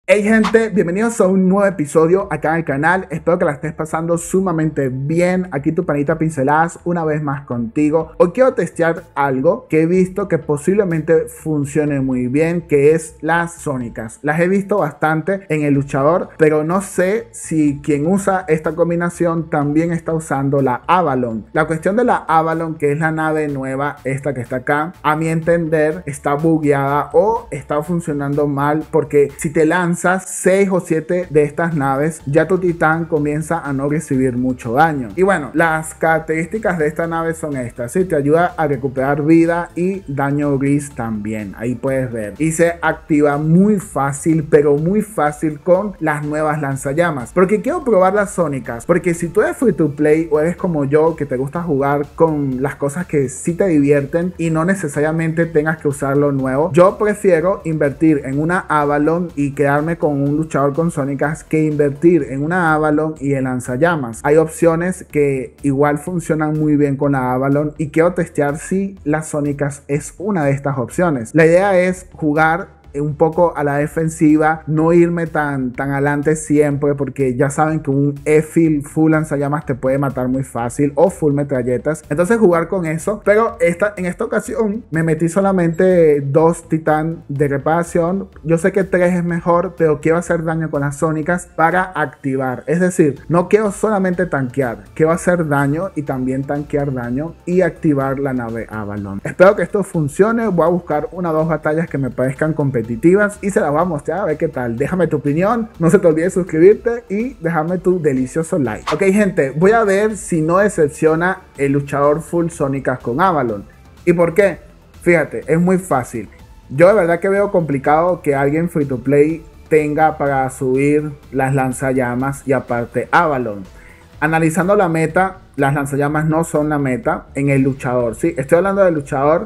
Hey gente, bienvenidos a un nuevo episodio acá en el canal. Espero que la estés pasando sumamente bien. Aquí tu panita Pinceladas una vez más contigo. Hoy quiero testear algo que he visto que posiblemente funcione muy bien, que es las sónicas. Las he visto bastante en el luchador, pero no sé si quien usa esta combinación también está usando la Avalon. La cuestión de la Avalon, que es la nave nueva, esta que está acá, a mi entender está bugueada o está funcionando mal, porque si te lanzas 6 o 7 de estas naves, ya tu titán comienza a no recibir mucho daño. Y bueno, las características de esta nave son estas, ¿sí? Te ayuda a recuperar vida y daño gris también, ahí puedes ver. Y se activa muy fácil, pero muy fácil con las nuevas lanzallamas. Porque quiero probar las sónicas, porque si tú eres free to play o eres como yo, que te gusta jugar con las cosas que sí te divierten y no necesariamente tengas que usar lo nuevo, yo prefiero invertir en una Avalon y quedarme con un luchador con sónicas que invertir en una Avalon y en lanzallamas. Hay opciones que igual funcionan muy bien con la Avalon y quiero testear si las sónicas es una de estas opciones. La idea es jugar un poco a la defensiva, no irme tan adelante siempre, porque ya saben que un E-Fill full lanzallamas te puede matar muy fácil, o full metralletas. Entonces jugar con eso, pero en esta ocasión me metí solamente 2 titán de reparación. Yo sé que 3 es mejor, pero quiero hacer daño con las sónicas para activar. Es decir, no quiero solamente tanquear, quiero hacer daño y también tanquear daño y activar la nave Avalon. Espero que esto funcione. Voy a buscar 1 o 2 batallas que me parezcan competitivas y se las voy a mostrar a ver qué tal. Déjame tu opinión, no se te olvide suscribirte y déjame tu delicioso like. Ok gente, voy a ver si no decepciona el luchador full sónicas con Avalon. ¿Y por qué? Fíjate, es muy fácil. Yo de verdad que veo complicado que alguien free to play tenga para subir las lanzallamas y aparte Avalon. Analizando la meta, las lanzallamas no son la meta en el luchador, ¿sí? Estoy hablando del luchador.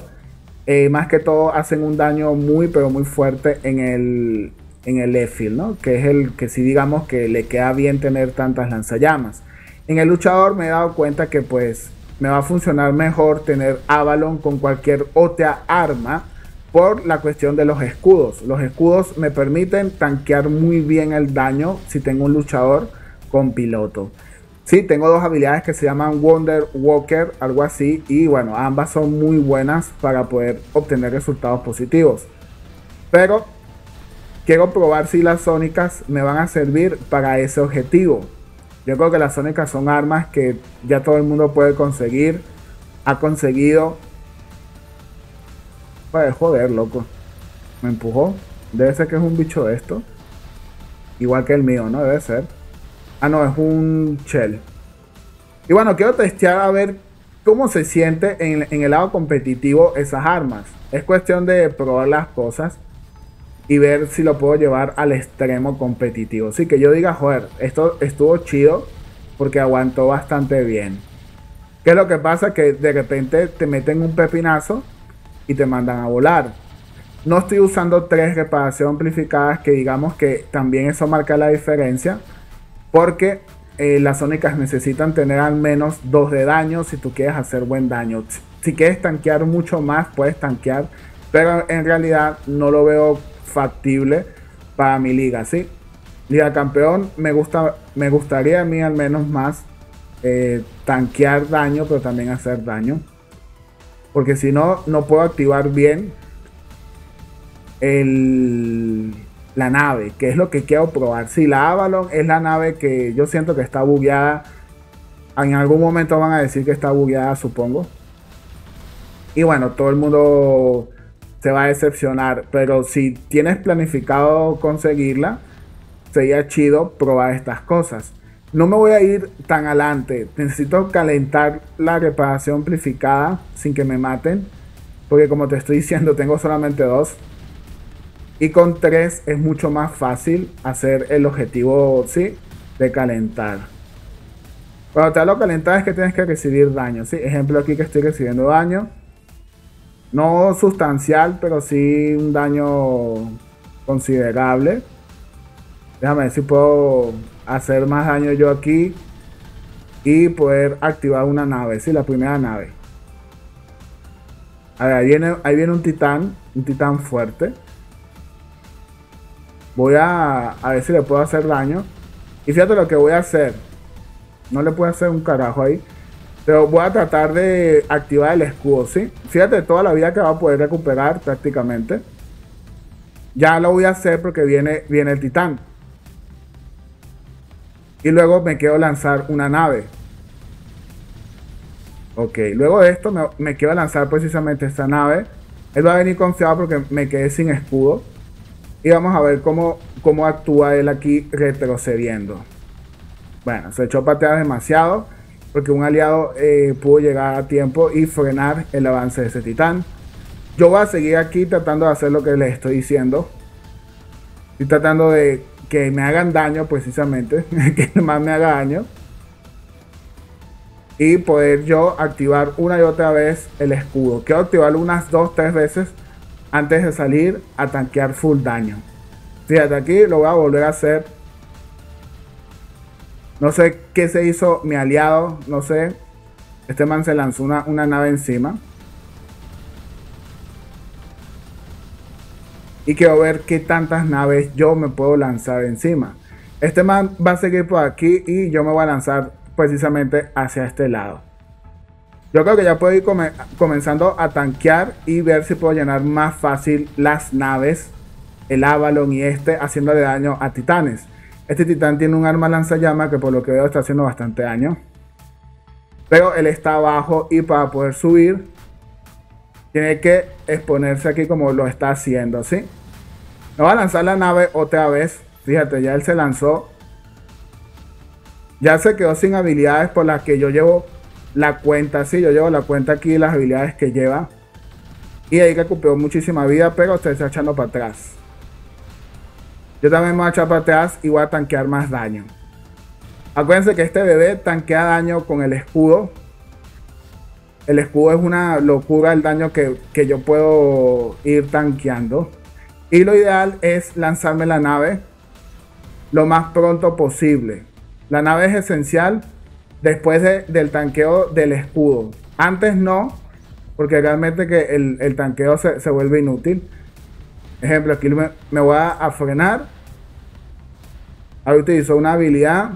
Más que todo hacen un daño muy pero muy fuerte en el E-Fill, ¿no? Que es el que sí digamos que le queda bien tener tantas lanzallamas. En el luchador me he dado cuenta que pues me va a funcionar mejor tener Avalon con cualquier otra arma por la cuestión de los escudos. Los escudos me permiten tanquear muy bien el daño si tengo un luchador con piloto. Sí, tengo 2 habilidades que se llaman Wonder Walker, algo así, y bueno, ambas son muy buenas para poder obtener resultados positivos. Pero quiero probar si las sónicas me van a servir para ese objetivo. Yo creo que las sónicas son armas que ya todo el mundo puede conseguir, ha conseguido. Pues joder, loco, me empujó. Debe ser que es un bicho de esto, igual que el mío, ¿no? Debe ser. Ah, no, es un shell. Y bueno, quiero testear a ver cómo se siente en el lado competitivo esas armas. Es cuestión de probar las cosas y ver si lo puedo llevar al extremo competitivo. Así que yo diga, joder, esto estuvo chido porque aguantó bastante bien. ¿Qué es lo que pasa? Que de repente te meten un pepinazo y te mandan a volar. No estoy usando 3 reparación amplificadas, que digamos que también eso marca la diferencia. Porque las sónicas necesitan tener al menos 2 de daño si tú quieres hacer buen daño. Si quieres tanquear mucho más, puedes tanquear. Pero en realidad no lo veo factible para mi liga, ¿sí? Liga campeón me gustaría a mí al menos más tanquear daño, pero también hacer daño. Porque si no, no puedo activar bien la nave, que es lo que quiero probar. Si la Avalon es la nave que yo siento que está bugueada, en algún momento van a decir que está bugueada, supongo. Y bueno, todo el mundo se va a decepcionar, pero si tienes planificado conseguirla, sería chido probar estas cosas. No me voy a ir tan adelante, necesito calentar la reparación amplificada sin que me maten, porque como te estoy diciendo, tengo solamente 2. Y con 3 es mucho más fácil hacer el objetivo, ¿sí? De calentar. Cuando te hablo de calentar es que tienes que recibir daño, ¿sí? Ejemplo aquí que estoy recibiendo daño. No sustancial, pero sí un daño considerable. Déjame ver si puedo hacer más daño yo aquí. Y poder activar una nave, ¿sí? La primera nave. A ver, ahí viene un titán fuerte. Voy a ver si le puedo hacer daño. Y fíjate lo que voy a hacer. No le puedo hacer un carajo ahí. Pero voy a tratar de activar el escudo, ¿sí? Fíjate toda la vida que va a poder recuperar prácticamente. Ya lo voy a hacer porque viene el titán. Y luego me quiero lanzar una nave. Ok, luego de esto me quiero lanzar precisamente esta nave. Él va a venir confiado porque me quedé sin escudo. Y vamos a ver cómo actúa él aquí retrocediendo. Bueno, se echó patear demasiado porque un aliado pudo llegar a tiempo y frenar el avance de ese titán. Yo voy a seguir aquí tratando de hacer lo que les estoy diciendo. Estoy tratando de que me hagan daño precisamente, que más me haga daño. Y poder yo activar una y otra vez el escudo. Quiero activarlo unas 2-3 veces antes de salir a tanquear full daño. Fíjate, aquí lo voy a volver a hacer. No sé qué se hizo mi aliado, no sé. Este man se lanzó una nave encima. Y quiero ver qué tantas naves yo me puedo lanzar encima. Este man va a seguir por aquí y yo me voy a lanzar precisamente hacia este lado. Yo creo que ya puedo ir comenzando a tanquear y ver si puedo llenar más fácil las naves, el Avalon y haciéndole daño a titanes. Este titán tiene un arma lanzallamas que por lo que veo está haciendo bastante daño. Pero él está abajo y para poder subir tiene que exponerse aquí como lo está haciendo, ¿sí? Me voy a lanzar la nave otra vez. Fíjate, ya él se lanzó. Ya se quedó sin habilidades por las que yo llevo la cuenta. Sí, yo llevo la cuenta aquí, las habilidades que lleva. Y ahí recuperó muchísima vida, pero se está echando para atrás. Yo también me voy a echar para atrás y voy a tanquear más daño. Acuérdense que este bebé tanquea daño con el escudo. El escudo es una locura el daño que yo puedo ir tanqueando. Y lo ideal es lanzarme la nave lo más pronto posible. La nave es esencial después del tanqueo del escudo. Antes no, porque realmente que el tanqueo se vuelve inútil. Ejemplo, aquí me voy a frenar. Ahí utilizó una habilidad.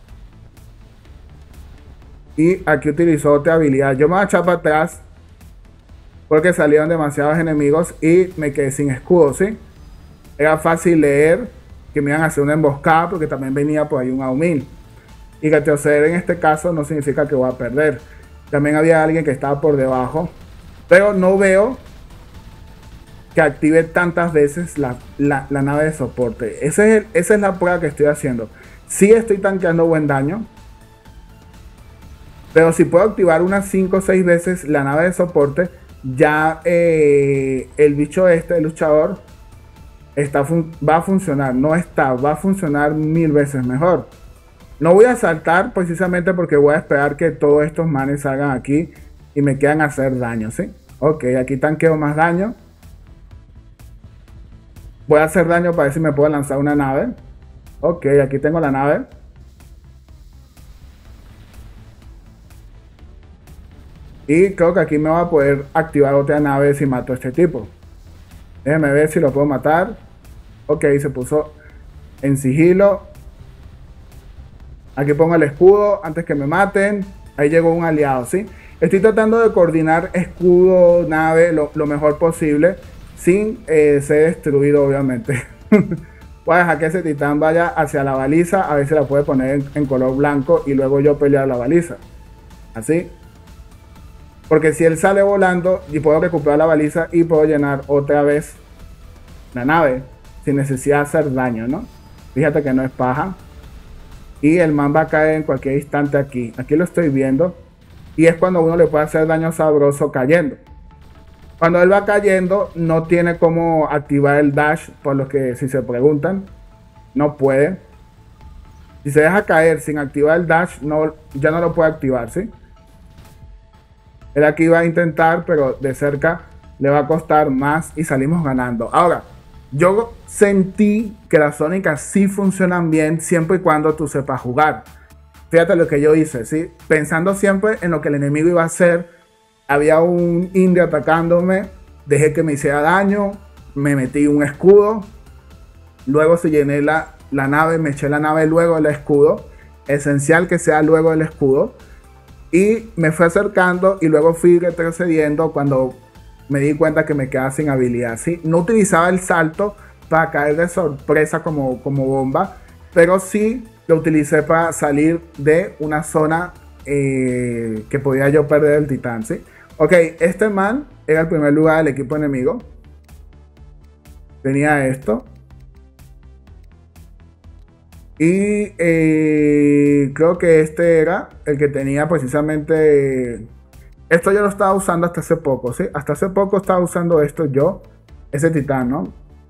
Y aquí utilizó otra habilidad. Yo me voy a echar para atrás porque salieron demasiados enemigos y me quedé sin escudo, ¿sí? Era fácil leer que me iban a hacer una emboscada porque también venía por ahí un Aumil. Y retroceder en este caso no significa que voy a perder. También había alguien que estaba por debajo. Pero no veo que active tantas veces la nave de soporte. Esa es la prueba que estoy haciendo. Sí estoy tanqueando buen daño. Pero si puedo activar unas 5 o 6 veces la nave de soporte, ya el bicho el luchador, va a funcionar. Va a funcionar 1000 veces mejor. No voy a saltar precisamente porque voy a esperar que todos estos manes salgan aquí y me quieran hacer daño, ¿sí? Ok, aquí tanqueo más daño. Voy a hacer daño para ver si me puedo lanzar una nave. Ok, aquí tengo la nave. Y creo que aquí me va a poder activar otra nave si mato a este tipo. Déjenme ver si lo puedo matar. Ok, se puso en sigilo. Aquí pongo el escudo antes que me maten. Ahí llegó un aliado, ¿sí? Estoy tratando de coordinar escudo, nave, lo mejor posible. Sin ser destruido, obviamente. Voy a dejar que ese titán vaya hacia la baliza. A ver si la puede poner en color blanco. Y luego yo pelear la baliza. Así. Porque si él sale volando y puedo recuperar la baliza y puedo llenar otra vez la nave sin necesidad de hacer daño, ¿no? Fíjate que no es paja. Y el man va a caer en cualquier instante aquí. Aquí lo estoy viendo. Y es cuando uno le puede hacer daño sabroso cayendo. Cuando él va cayendo no tiene cómo activar el dash. Por lo que si se preguntan, no puede. Si se deja caer sin activar el dash, ya no lo puede activar, ¿sí? Él aquí va a intentar, pero de cerca le va a costar más y salimos ganando. Ahora, yo sentí que las Sónicas sí funcionan bien siempre y cuando tú sepas jugar. Fíjate lo que yo hice, ¿sí? Pensando siempre en lo que el enemigo iba a hacer. Había un indio atacándome, dejé que me hiciera daño, me metí un escudo Luego se llené la nave, me eché la nave luego el escudo. Esencial que sea luego el escudo. Y me fui acercando y luego fui retrocediendo cuando me di cuenta que me quedaba sin habilidad, ¿sí? No utilizaba el salto para caer de sorpresa como bomba, pero sí lo utilicé para salir de una zona que podía yo perder el titán, ¿sí? Ok, este man era el primer lugar del equipo enemigo. Tenía esto. Y creo que este era el que tenía precisamente... Esto yo lo estaba usando hasta hace poco, ¿sí? Hasta hace poco estaba usando esto yo, ese titán, ¿no?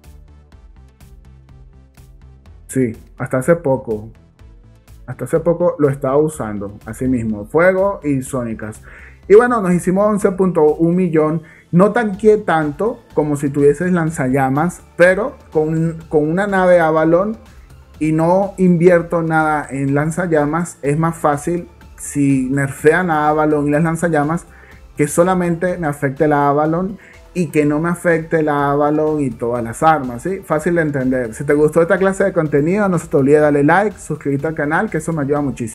Sí, hasta hace poco. Hasta hace poco lo estaba usando, así mismo, fuego y sónicas. Y bueno, nos hicimos 11.1 millón. No tanqueé tanto como si tuvieses lanzallamas, pero con una nave Avalon y no invierto nada en lanzallamas, es más fácil si nerfean a Avalon y las lanzallamas, que solamente me afecte la Avalon y que no me afecte la Avalon y todas las armas, ¿sí? Fácil de entender. Si te gustó esta clase de contenido, no se te olvide darle like, suscribirte al canal, que eso me ayuda muchísimo.